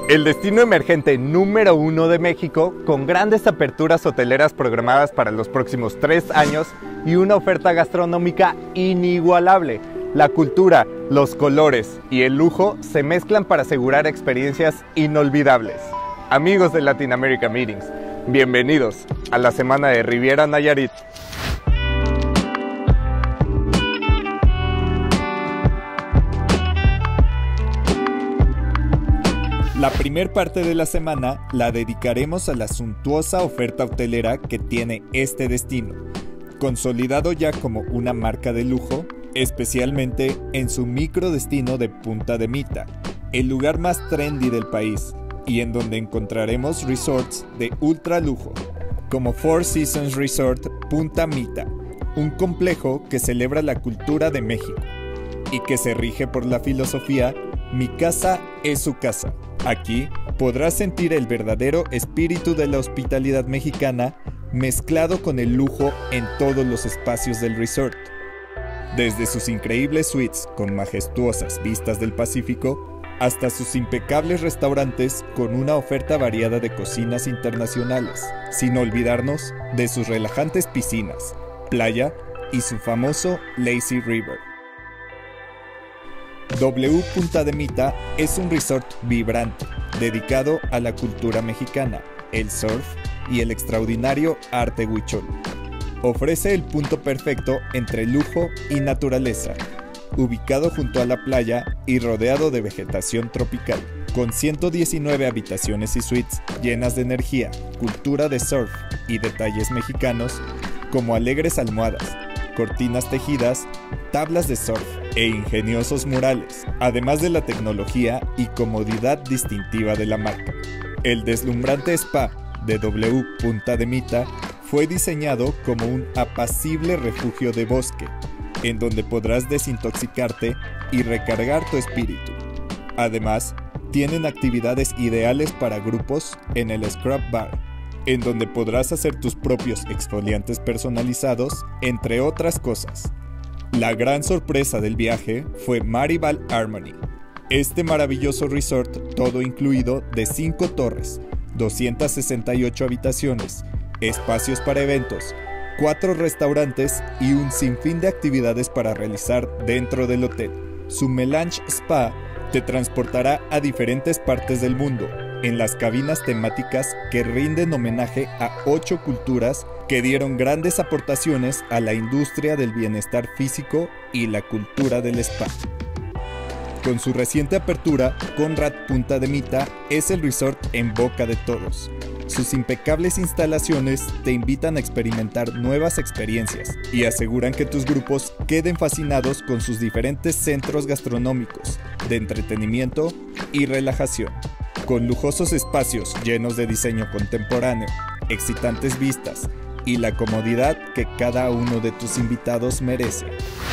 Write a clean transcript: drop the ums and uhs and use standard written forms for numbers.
El destino emergente número 1 de México, con grandes aperturas hoteleras programadas para los próximos 3 años y una oferta gastronómica inigualable. La cultura, los colores y el lujo se mezclan para asegurar experiencias inolvidables. Amigos de Latin America Meetings, bienvenidos a la semana de Riviera Nayarit. La primer parte de la semana la dedicaremos a la suntuosa oferta hotelera que tiene este destino, consolidado ya como una marca de lujo, especialmente en su microdestino de Punta de Mita, el lugar más trendy del país, y en donde encontraremos resorts de ultra lujo, como Four Seasons Resort Punta Mita, un complejo que celebra la cultura de México, y que se rige por la filosofía "Mi casa es su casa". Aquí podrás sentir el verdadero espíritu de la hospitalidad mexicana mezclado con el lujo en todos los espacios del resort. Desde sus increíbles suites con majestuosas vistas del Pacífico hasta sus impecables restaurantes con una oferta variada de cocinas internacionales, sin olvidarnos de sus relajantes piscinas, playa y su famoso Lazy River. W Punta de Mita es un resort vibrante, dedicado a la cultura mexicana, el surf y el extraordinario arte huichol. Ofrece el punto perfecto entre lujo y naturaleza, ubicado junto a la playa y rodeado de vegetación tropical, con 119 habitaciones y suites llenas de energía, cultura de surf y detalles mexicanos, como alegres almohadas, cortinas tejidas, tablas de surf e ingeniosos murales, además de la tecnología y comodidad distintiva de la marca. El deslumbrante spa de W Punta de Mita fue diseñado como un apacible refugio de bosque, en donde podrás desintoxicarte y recargar tu espíritu. Además, tienen actividades ideales para grupos en el Scrub Bar, en donde podrás hacer tus propios exfoliantes personalizados, entre otras cosas. La gran sorpresa del viaje fue Maribal Harmony, este maravilloso resort todo incluido de 5 torres, 268 habitaciones, espacios para eventos, 4 restaurantes y un sinfín de actividades para realizar dentro del hotel. Su Melange Spa te transportará a diferentes partes del mundo, en las cabinas temáticas que rinden homenaje a 8 culturas que dieron grandes aportaciones a la industria del bienestar físico y la cultura del spa. Con su reciente apertura, Conrad Punta de Mita es el resort en boca de todos. Sus impecables instalaciones te invitan a experimentar nuevas experiencias y aseguran que tus grupos queden fascinados con sus diferentes centros gastronómicos, de entretenimiento y relajación. Con lujosos espacios llenos de diseño contemporáneo, excitantes vistas y la comodidad que cada uno de tus invitados merece.